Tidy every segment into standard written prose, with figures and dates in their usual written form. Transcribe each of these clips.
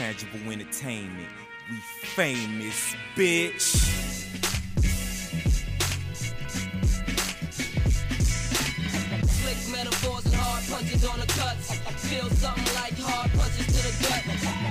Intangible Entertainment. We famous, bitch. Slick metaphors and hard punches on the cuts. Feel something like hard punches to the gut.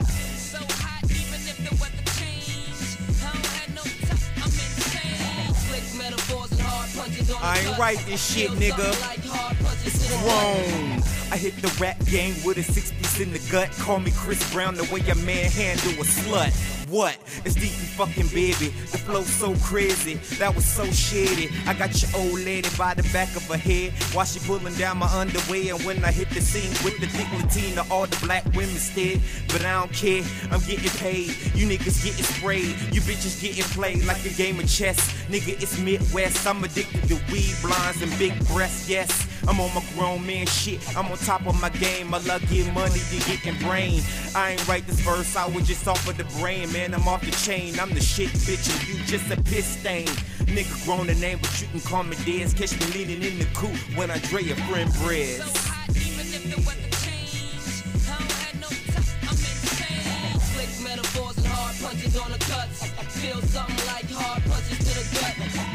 So hot, even if the weather change. I don't have no time, I'm insane. Slick metaphors and hard punches on the cuts. I ain't write this shit, nigga. It's grown. I hit the rap game with a 6-piece in the gut. Call me Chris Brown, the way a man handle a slut. What? It's deep fucking baby. The flow so crazy, that was so shady. I got your old lady by the back of her head while she pulling down my underwear. And when I hit the scene with the thick Latina, all the black women stared. But I don't care, I'm getting paid. You niggas getting sprayed, you bitches getting played like a game of chess. Nigga, it's Midwest. I'm addicted to weed, blinds, and big breasts, yes. I'm on my grown man shit, I'm on top of my game. I love getting money to getting brain. I ain't write this verse, I was just off of the brain. Man, I'm off the chain, I'm the shit, bitch, and you just a piss stain. Nigga grown the name, but you can call me Dez. Catch me leaning in the coupe when I dre a friend breads. So hot, even if the weather change. I don't have no time, I'm insane. Slick metaphors and hard punches on the cuts. Feel something like hard punches to the gut.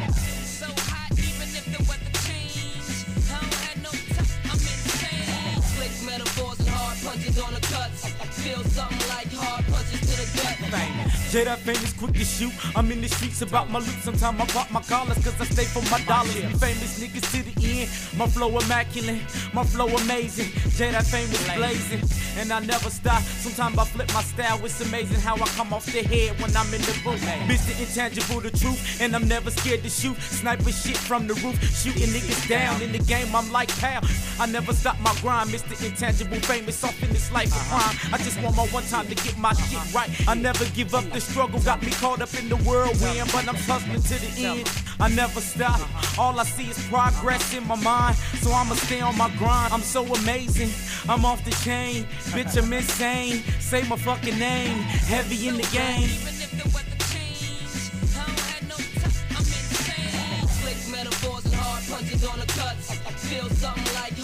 So hot, even if the weather change. I don't have no time, I'm insane. Slick metaphors and hard punches on the cuts. Feel something like hard punches to the gut. J-Dot famous, quick to shoot. I'm in the streets about my loot. Sometimes I pop my collars cause I stay for my dollars. Famous niggas to the end. My flow immaculate, my flow amazing. J-Dot famous blazing, and I never stop. Sometimes I flip my style. It's amazing how I come off the head when I'm in the booth. Mr. Intangible, the truth, and I'm never scared to shoot. Sniper shit from the roof, shooting niggas down. In the game, I'm like pow. I never stop my grind. Mr. Intangible, famous off in this life of crime. I just want my one time to get my shit right. I never give up. The struggle got me caught up in the whirlwind, but I'm hustling to the end. I never stop. All I see is progress in my mind, so I'ma stay on my grind. I'm so amazing. I'm off the chain. Bitch, I'm insane. Say my fucking name. Heavy in the game. Even if the weather change, I don't have no time, I'm insane. Slick metaphors and hard punches on the cuts. Feel something like